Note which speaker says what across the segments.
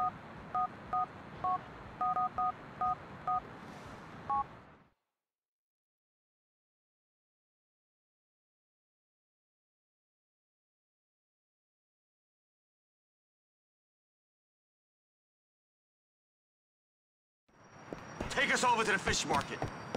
Speaker 1: Take us over to the fish market.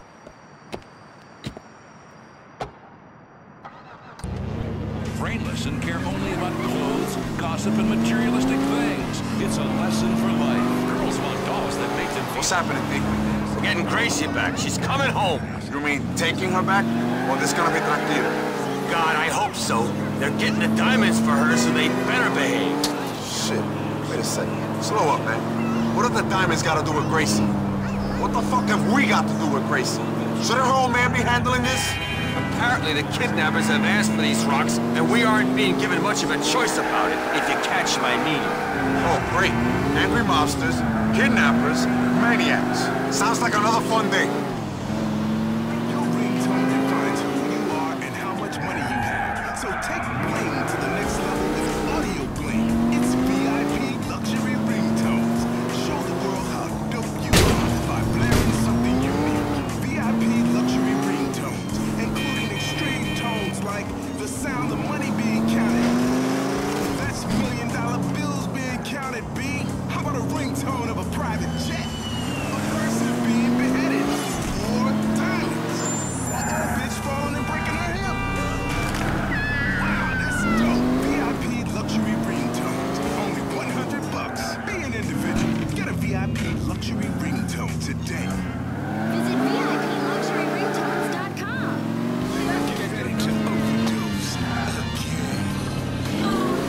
Speaker 2: Brain lesson care only about clothes, gossip, and materialistic things. It's a lesson for life. Girls want dolls that make them feel...
Speaker 3: What's happening, Pete?
Speaker 1: We're getting Gracie back. She's coming home.
Speaker 3: You mean taking her back? Or this gonna be tranquilo?
Speaker 1: God, I hope so. They're getting the diamonds for her, so they better behave.
Speaker 3: Shit. Wait a second. Slow up, man. What have the diamonds got to do with Gracie? What the fuck have we got to do with Gracie? Shouldn't her old man be handling this?
Speaker 1: Apparently the kidnappers have asked for these rocks, and we aren't being given much of a choice about it, if you catch my meaning.
Speaker 3: Oh, great. Angry mobsters, kidnappers, maniacs. Sounds like another fun day.
Speaker 4: Your ringtone defines who you are and how much money you have. So take bling to the next level with Audio Bling. It's VIP luxury ringtones. Show the world how dope you are by blaring something unique. VIP luxury ringtones, including extreme tones like the sound of money being counted. That's million-dollar bills being counted, B. How about a ringtone of a private jet? A person being beheaded. Or diamonds. Or old bitch falling and breaking her hip. Wow, that's dope. VIP luxury ringtones. Only $100. Be an individual. Get a VIP luxury ringtone today.
Speaker 5: Visit VIPLuxuryRingtones.com.
Speaker 4: Get ready to overdose again.
Speaker 5: Oh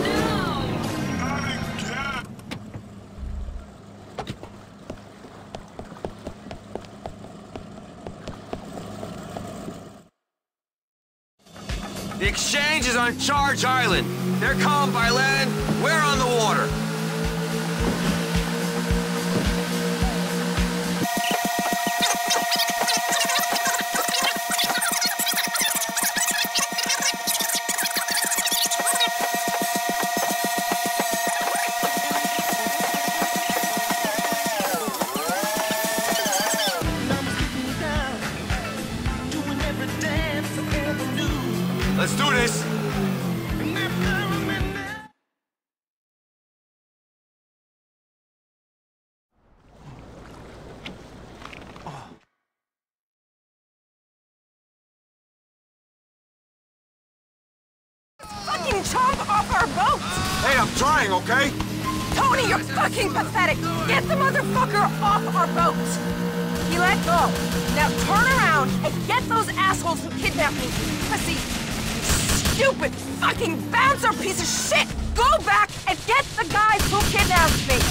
Speaker 4: Again.
Speaker 1: The exchange is on Charge Island. They're calm by land, we're on the water. Let's do this!
Speaker 6: Fucking chomp off our boat!
Speaker 3: Hey, I'm trying, okay?
Speaker 6: Tony, you're fucking pathetic! Get the motherfucker off our boat! He let go. Now turn around and get those assholes who kidnapped me, pussy! Stupid fucking bouncer piece of shit! Go back and get the guys who kidnapped me!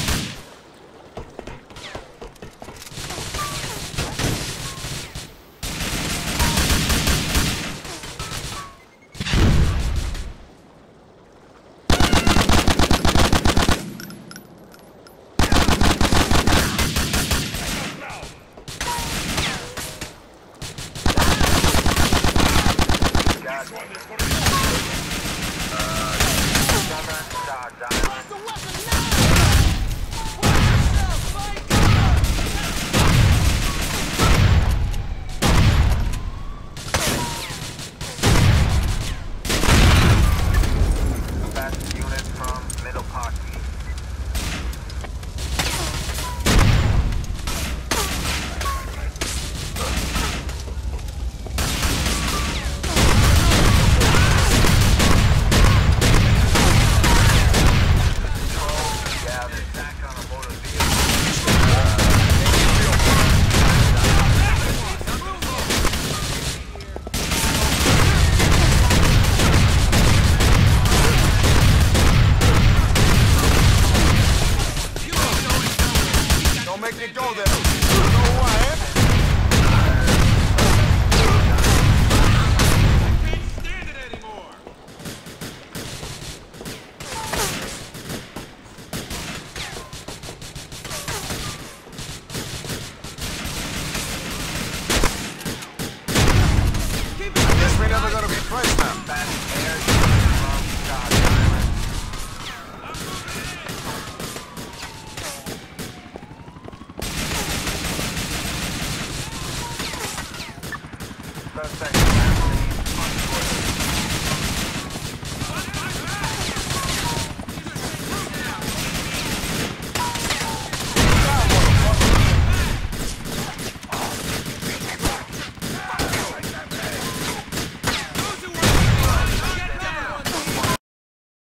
Speaker 7: Suspect on foot.